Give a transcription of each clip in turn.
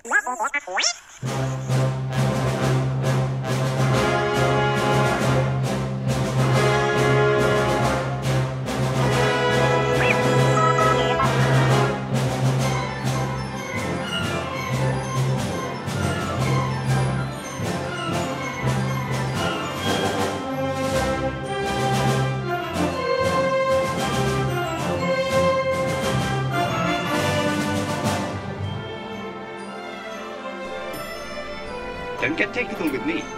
Don't get technical with me.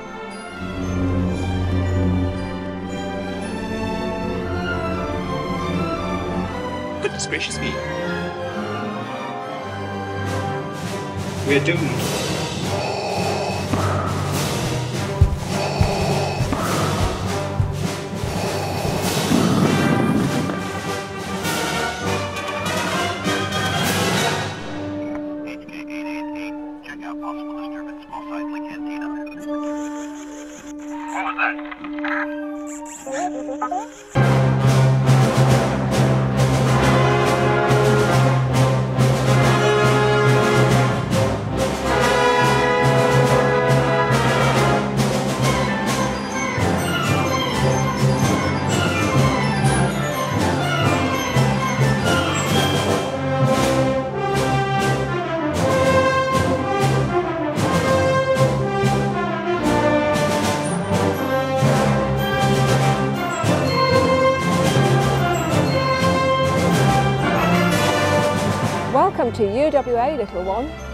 Goodness gracious me. We're doomed. Check out possible disturbance small size like Cantina. What was that? Welcome to UWA, little one.